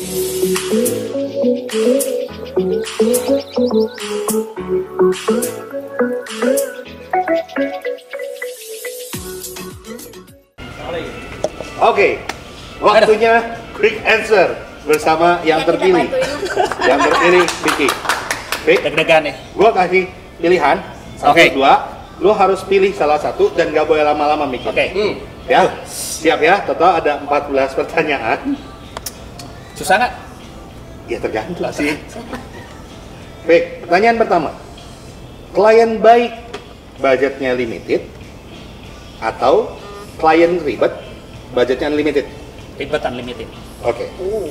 Oke, waktunya quick answer bersama yang terpilih. Yang terpilih Vicky. Oke, Deg-degan nih. gua kasih pilihan satu Oke. dua. Lu harus pilih salah satu dan gak boleh lama-lama mikir. Oke. Ya, siap ya. Total ada 14 pertanyaan. Susah nggak? Ya tergantung sih. Baik, pertanyaan pertama. Klien baik, budgetnya limited, atau klien ribet, budgetnya unlimited? Ribet unlimited. Oke.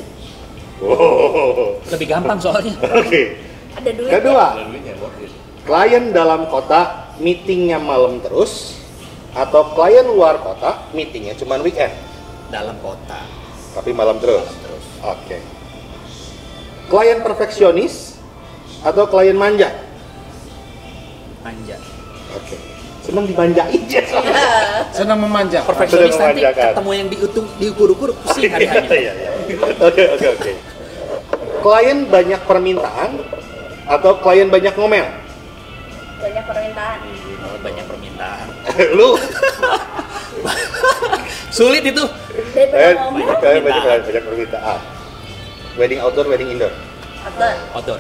Oh. Lebih gampang soalnya. Oke. Ada duit. Kedua, klien dalam kota meetingnya malam terus, atau klien luar kota meetingnya cuma weekend Dalam kota. tapi malam terus. Oke. Klien perfeksionis atau klien manja? Manja. Oke. Senang dimanjain ya. Senang memanja. Perfeksionis Sudah nanti memanjakan. ketemu yang diukur-ukur pusing hari-harinya. Iya, iya. Oke. Klien banyak permintaan atau klien banyak ngomel? Banyak permintaan. Oh, banyak permintaan. Lu Sulit itu. Daripada ngomong. klien banyak permintaan. Wedding outdoor, wedding indoor. Atau Outdoor.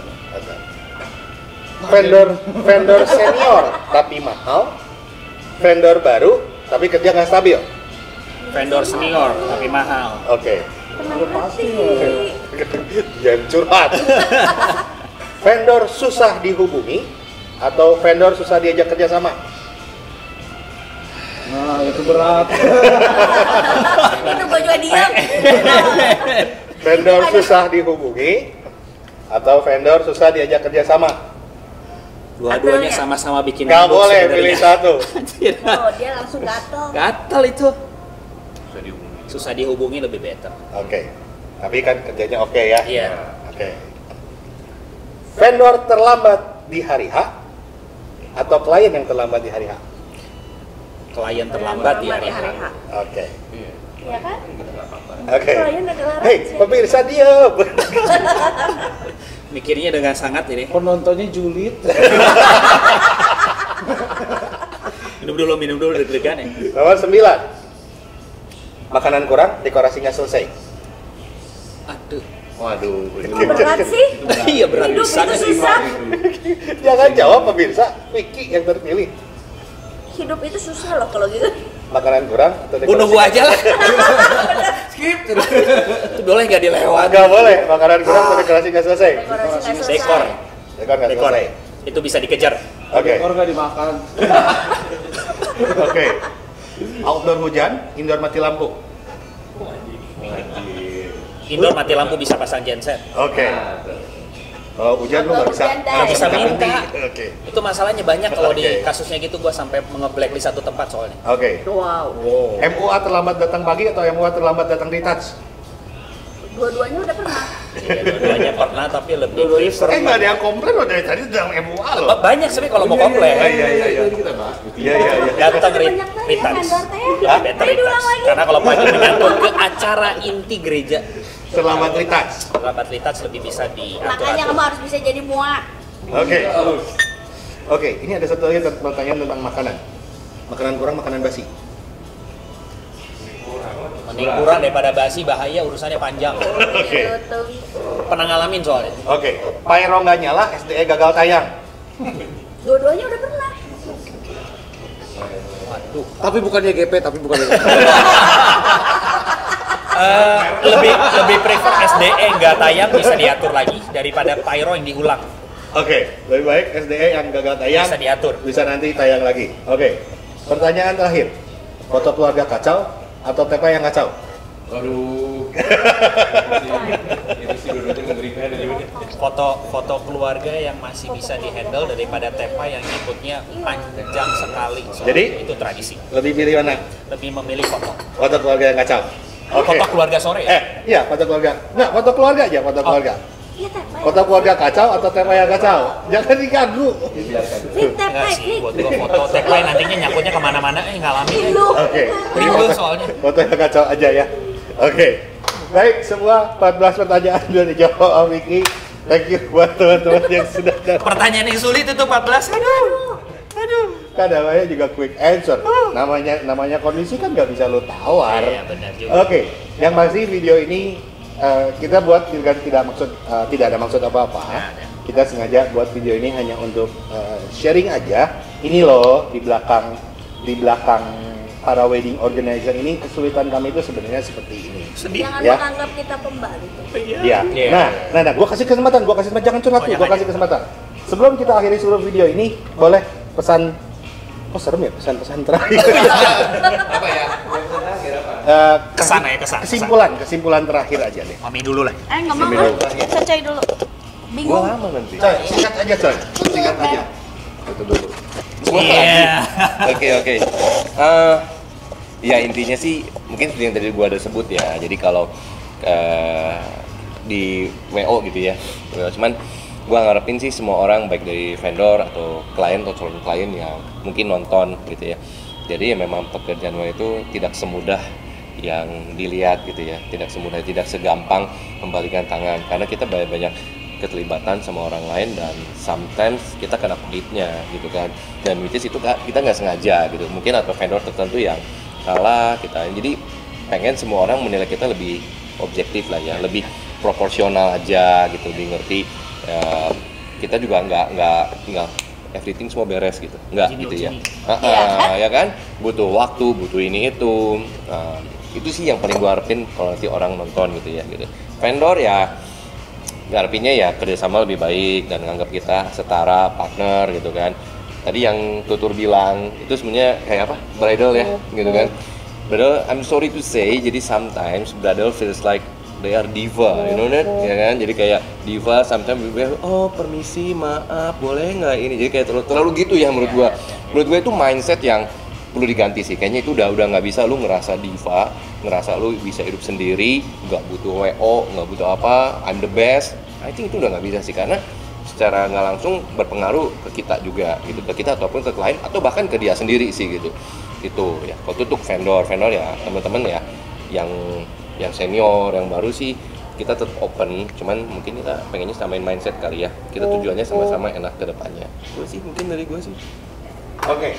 Vendor senior tapi mahal, vendor baru tapi kerja nggak stabil. Vendor senior tapi mahal. Oke. kenapa sih? Jangan curhat. Vendor susah dihubungi atau vendor susah diajak kerja sama? Nah, itu berat. Itu gue juga diam. Vendor susah dihubungi atau vendor susah diajak kerja sama? Dua-duanya sama-sama bikin Nggak ribut boleh sebenarnya. pilih satu. Anjir. Oh, dia langsung gatel. Gatal itu. Susah dihubungi lebih better. Oke. Tapi kan kerjanya oke ya? Iya. Oke. Vendor terlambat di hari H atau klien yang terlambat di hari H? Klien terlambat di hari H. H. Oke. Iya kan? Oke. Klien adalah Hei, raja. pemirsa diam. Mikirnya dengan sangat ini. Penontonnya julid. Minum dulu deg-degan ya. Nomor 9. Makanan kurang, dekorasinya selesai. Aduh. Waduh. Berat sih. Iya berat Hidup bisa itu sih. susah. Jangan jawab pemirsa, Vicky yang terpilih. Hidup itu susah loh kalau gitu. Makanan kurang atau dekorasi? Bunuh gua aja lah. Skip. Itu boleh nggak dilewat? Nggak boleh, makanan kurang atau dekorasi nggak selesai. Dekorasi nggak selesai. Dekor. Dekor nggak Dekor. selesai. Itu bisa dikejar. Oke. Dekor nggak dimakan. Oke. Outdoor hujan, indoor mati lampu. Indoor mati lampu bisa pasang genset. Oke. Kalau hujan lu nggak bisa. Hujan, Nggak bisa minta. Oke. Itu masalahnya banyak kalau di Oke. kasusnya gitu gua sampai nge-blacklist satu tempat soalnya. Oke. Wow. MUA terlambat datang pagi atau MUA terlambat datang di touch? Dua-duanya udah pernah. Iya, dua-duanya pernah tapi lebih Dua-duanya prefer. Nggak ada yang komplain loh dari tadi tentang MUA loh. Banyak sih kalau mau komplain. Iya. Iya. Datang Banyak retouch. tanya, Teh. Lebih better Tadi diulang retouch. lagi. Karena kalau pagi menyangkut ke acara inti gereja, Terlambat di touch. rapat retouch lebih bisa Makanya kamu diatur. harus bisa jadi muak. Oke. Oke, ini ada satu lagi pertanyaan tentang makanan. Makanan kurang, makanan basi. Mending kurang daripada basi, bahaya urusannya panjang. Oke. Gitu. Pernah ngalamin soalnya. Oke. Pyro nggak nyala, SDE gagal tayang. Dua-duanya udah pernah. Waduh. Tapi bukan YGP, tapi bukan YGP. Lebih prefer SDE nggak tayang bisa diatur lagi daripada pyro yang diulang. Oke, lebih baik SDE yang gagal tayang Bisa diatur. bisa nanti tayang lagi. Oke. Pertanyaan terakhir. Foto keluarga kacau atau TP yang kacau? Aduh. Itu sih dua-duanya ngeri-ngeri dari ini. Foto keluarga yang masih bisa dihandle daripada tepa yang ikutnya panjang sekali. Soalnya Jadi? itu tradisi. Lebih pilih mana? Lebih memilih foto. Foto keluarga yang kacau. Oke. Foto keluarga sore ya? Iya, foto keluarga. Nggak, foto keluarga aja, foto keluarga. Iya, Teh. Foto keluarga kacau atau TP yang kacau? Jangan diganggu. Dibiarkan. Nih, Teh, Enggak Teh, sih, nih. buat gua foto tagline nantinya nyangkutnya kemana-mana ngalamin. Lu. Oke. Ribet soalnya. Foto yang kacau aja ya. Oke. Baik, semua 14 pertanyaan sudah dijawab Om Vicky. Thank you buat teman-teman yang sudah datang. Pertanyaan yang sulit itu 14. Aduh. Kan namanya juga quick answer. Namanya kondisi kan nggak bisa lo tawar. Iya, benar juga. Oke, yang pasti video ini kita buat dengan tidak ada maksud apa-apa. Kita sengaja buat video ini hanya untuk sharing aja. Ini loh di belakang para wedding organizer ini kesulitan kami itu sebenarnya seperti ini. Sedih. Jangan Ya. menganggap kita pembantu. Iya. Iya. Nah, gua kasih kesempatan, jangan curhat tuh, gua kasih kesempatan. Sebelum kita akhiri seluruh video ini, boleh pesan. Oh serem ya pesan-pesan terakhir. Apa ya? Kesan. Kesimpulan terakhir aja deh. Mami dulu lah. Nggak mau. Coy dulu. Gua Bingung. lama nanti. Coy, singkat aja coy. Singkat aja. Itu dulu. Iya. Oke. Ya intinya sih mungkin seperti yang tadi gua ada sebut ya. Jadi kalau di WO gitu ya. Cuman gua ngarepin sih semua orang baik dari vendor atau klien atau calon klien yang mungkin nonton gitu ya. Jadi ya memang pekerjaan WO itu tidak semudah yang dilihat gitu ya. Tidak segampang membalikan tangan karena kita banyak keterlibatan sama orang lain dan sometimes kita kena pelitnya gitu kan, dan which is itu kita nggak sengaja gitu, mungkin atau vendor tertentu yang salah kita, jadi pengen semua orang menilai kita lebih objektif lah ya, lebih proporsional aja gitu, ngerti kita juga nggak everything semua beres gitu, nggak gitu ya. Ya kan, butuh waktu, butuh ini itu sih yang paling gua harapin kalau nanti orang nonton gitu ya gitu. Vendor ya ngarepinnya ya kerjasama lebih baik dan nganggap kita setara partner gitu kan. Tadi yang Tutur bilang itu sebenarnya kayak apa, bridal ya gitu kan. Bridal, I'm sorry to say, jadi sometimes bridal feels like they are diva, you know that, ya kan. Jadi kayak diva sometimes oh permisi maaf boleh nggak ini, jadi kayak terlalu gitu ya menurut gua. Menurut gua itu mindset yang perlu diganti sih, kayaknya itu udah nggak bisa lu ngerasa diva, ngerasa lu bisa hidup sendiri, nggak butuh WO, nggak butuh apa, I'm the best. I think itu udah nggak bisa sih, karena secara nggak langsung berpengaruh ke kita juga gitu, ke kita ataupun ke klien atau bahkan ke dia sendiri sih gitu. Itu ya, kalau untuk vendor ya teman-teman ya yang senior, yang baru sih kita tetap open, cuman mungkin kita pengennya samain mindset kali ya, kita tujuannya sama-sama enak ke depannya. Gue sih mungkin dari gue sih. Oke.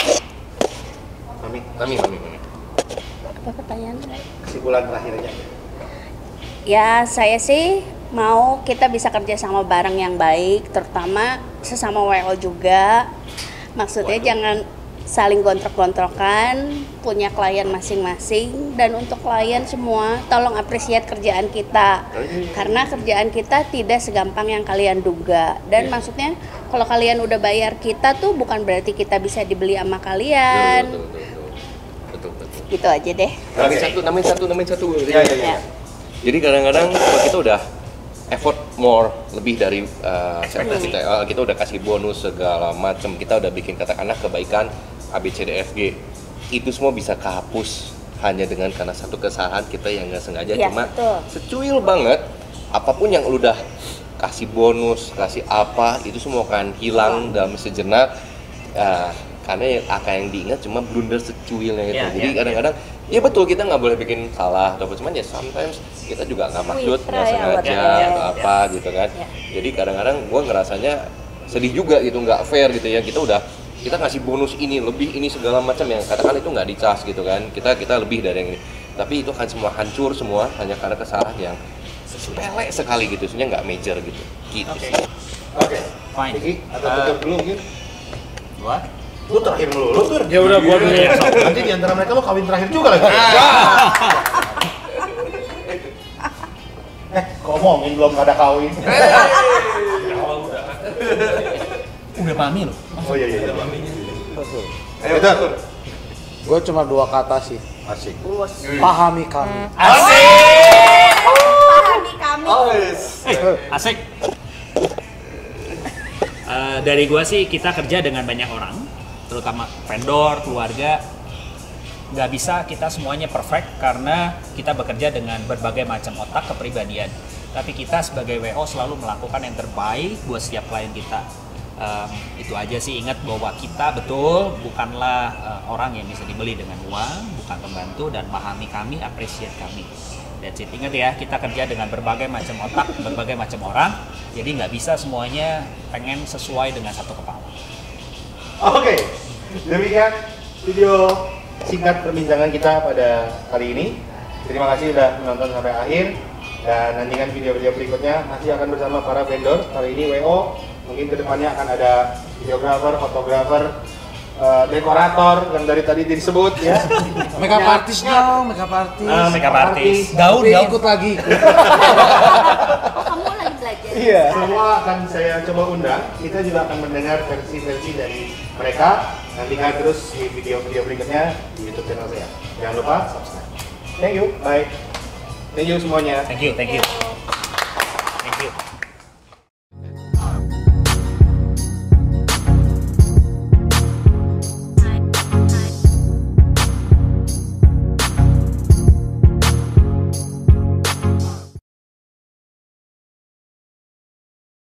Mami. Apa pertanyaannya? Kesimpulan terakhirnya. Ya saya sih mau kita bisa kerja sama bareng yang baik, terutama sesama WO juga. Maksudnya jangan saling gontrok-gontrokan, punya klien masing-masing. Dan untuk klien semua, tolong apresiat kerjaan kita, karena kerjaan kita tidak segampang yang kalian duga. Dan maksudnya kalau kalian udah bayar kita tuh bukan berarti kita bisa dibeli sama kalian. Betul. Gitu aja deh. Namain satu. Ya. Jadi kadang-kadang kalau kita udah effort more lebih dari ekspektasi kita udah kasih bonus segala macam, kita udah bikin katakanlah kebaikan ABCDFG, itu semua bisa kehapus hanya dengan karena satu kesalahan kita yang nggak sengaja. Ya, cuma betul. secuil banget apapun yang lu udah kasih bonus, kasih apa, itu semua akan hilang dalam sejenak. Karena yang diingat cuma blunder secuilnya itu. Jadi kadang-kadang ya betul, kita nggak boleh bikin salah atau cuman ya sometimes kita juga nggak maksud, nggak sengaja atau apa gitu kan. Jadi kadang-kadang gue ngerasanya sedih juga gitu, nggak fair gitu ya. Kita ngasih bonus ini, lebih ini segala macam yang katakan itu nggak dicas gitu kan. Kita lebih dari yang ini. Tapi itu kan semua hancur semua hanya karena kesalahan yang sepele sekali gitu, sebenarnya nggak major gitu. Gitu sih. Oke. Fine. Vicky, atau tutup dulu mungkin? Gua? Lu terakhir dulu, lu tur. Ya udah gua dulu ya. Nanti di antara mereka lu kawin terakhir juga lagi. Ngomongin belum ada kawin. Udah pahami loh. Oh iya. Ayo tur. Gue cuma 2 kata sih. Asik. Pahami kami. Pahami kami. Asik. Dari gua sih kita kerja dengan banyak orang, terutama vendor, keluarga. Nggak bisa kita semuanya perfect karena kita bekerja dengan berbagai macam otak kepribadian. Tapi kita sebagai WO selalu melakukan yang terbaik buat setiap klien kita. Itu aja sih, ingat bahwa kita betul bukanlah orang yang bisa dibeli dengan uang, bukan pembantu, dan pahami kami, appreciate kami. That's it. Ingat ya, kita kerja dengan berbagai macam otak, berbagai macam orang. Jadi nggak bisa semuanya pengen sesuai dengan satu kepala. Oke, demikian video singkat perbincangan kita pada kali ini. Terima kasih sudah menonton sampai akhir dan nantikan video-video berikutnya masih akan bersama para vendor. Kali ini WO, mungkin kedepannya akan ada videografer, fotografer, dekorator yang dari tadi disebut ya. Makeup artist dong, makeup artist. Makeup artist. Gaun Gaun. ikut lagi. Kamu lagi belajar. Iya, semua akan saya coba undang. Kita juga akan mendengar versi-versi dari mereka. Nantikan terus di video-video berikutnya di YouTube channel saya. Jangan lupa subscribe. Thank you, bye. Thank you semuanya. Thank you, thank you. Thank you.